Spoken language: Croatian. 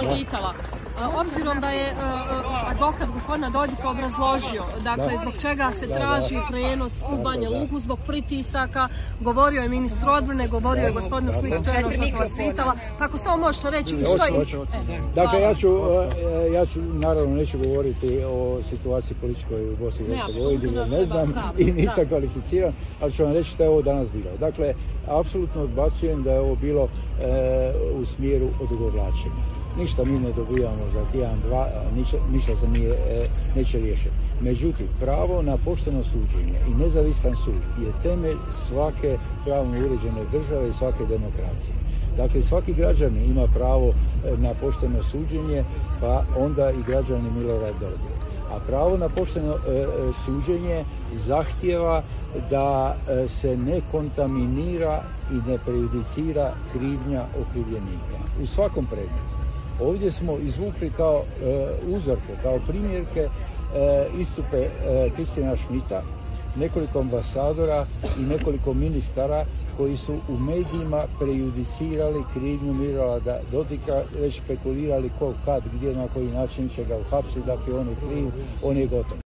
pitala. Obzirom da je advokat gospodina Dodika obrazložio, dakle, zbog čega se traži prenos u Banja Luku, zbog pritisaka, govorio je ministru odbrane, govorio je gospodinu Šmitu, to je ono što sam vas pitala, tako samo možete reći i što je... Dakle, ja ću, naravno, neću govoriti o situaciji političkoj u Bosni i Hercegovini, ne znam i nisam kvalificiran, ali ću vam reći što je ovo danas bilo. Dakle, apsolutno odbacujem da je ovo bilo u smjeru odugovlačenja. Ništa mi ne dobijamo za tjedan, dva, ništa se neće riješiti. Međutim, pravo na pošteno suđenje i nezavisan sud je temelj svake pravno uređene države i svake demokracije. Dakle, svaki građanin ima pravo na pošteno suđenje, pa onda i građanin Milorad Dodik. A pravo na pošteno suđenje zahtijeva da se ne kontaminira i ne prejudicira krivnja okrivljenika. U svakom predmetu. Ovdje smo izvukli kao uzorke, kao primjerke istupe Kristijana Šmita, nekoliko ambasadora i nekoliko ministara koji su u medijima prejudicirali krivnju Milorada Dodika, već spekulirali ko, kad, gdje, na koji način će ga uhapsiti, dakle on je kriv, on je gotov.